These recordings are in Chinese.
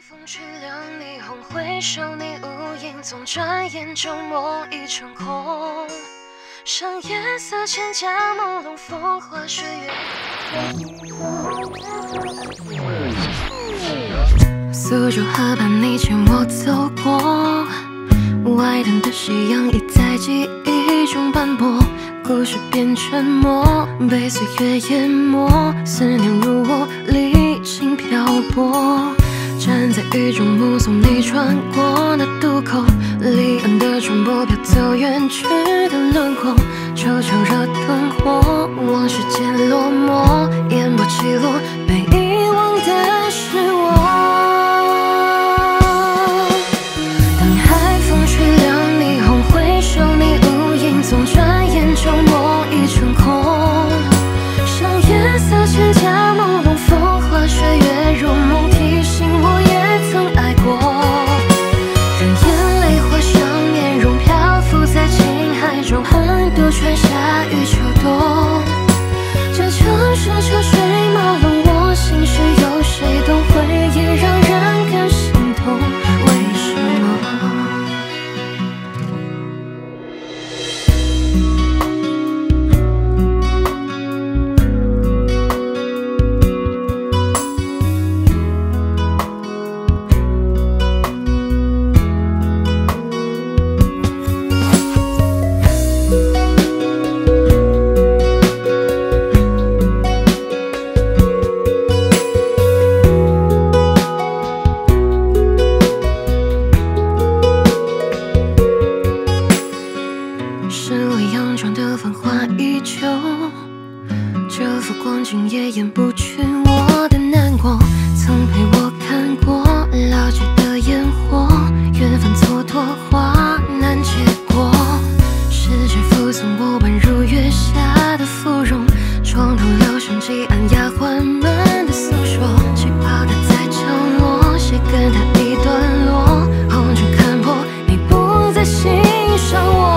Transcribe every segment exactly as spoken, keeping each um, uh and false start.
风吹亮霓虹，回首你无影踪，转眼就梦已成空。上夜色千家朦胧，风花雪月。苏州河畔，你牵我走过，外滩的夕阳已在记忆中斑驳，故事变沉默，被岁月淹没，思念如我历经漂泊。站在雨中目送你穿过那渡口，离岸的船舶飘走远去的轮廓，惆怅热灯火，往事渐落寞，烟波起落，被遗忘的是我。当海风吹亮霓虹，回首你无影踪，转眼就梦已成空。上夜色千家朦胧，风花雪月如梦，提醒我也曾爱过。任眼泪化上面容，漂浮在情海中，很多春夏与秋冬。这城市车水马龙，我心事有谁懂？回忆让人更心痛，为什么？是我佯装的繁华依旧，这幅光景也掩不去我的难过。曾陪我看过老去的烟火，缘分蹉跎，话难结果。世界附送我宛如月下的芙蓉，床头留声几案丫鬟们的诉说，旗袍它在降落，鞋跟它一段落，红尘看破，你不再欣赏我。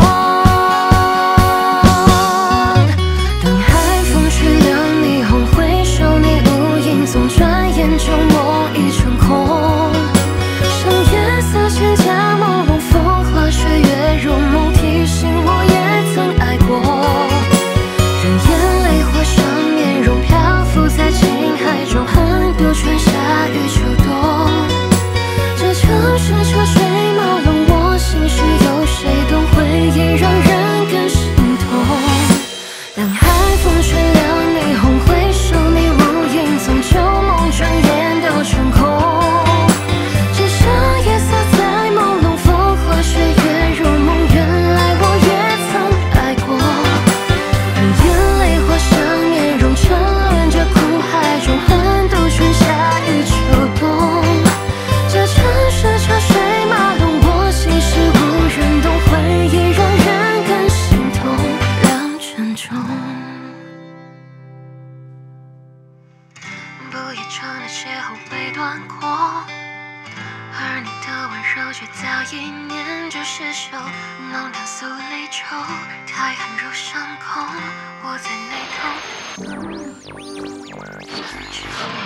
转眼就梦已成空，上夜色千家朦胧，风花雪月如梦，提醒我也曾爱过。任眼泪化上面容，漂浮在情海中，很多春夏与秋冬。这城市车水马龙，我心事有谁懂？回忆让人更心痛。当海风吹亮霓虹，回首你无影踪，旧梦转眼都成空。只剩夜色在朦胧，风花雪月如梦，原来我也曾爱过。让眼泪化上面容，沉沦着苦海中，横渡春夏与秋冬。这城市车水马龙，我心事无人懂，回忆让人更心痛，两沉重。不夜城的邂逅被断过，而你的温柔却早已念着失守。浓淡诉离愁，太寒如伤口，我在内头。